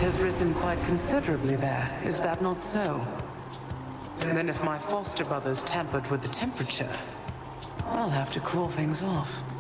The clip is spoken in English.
has risen quite considerably there. Is that not so? And then if my foster brothers tampered with the temperature, I'll have to cool things off.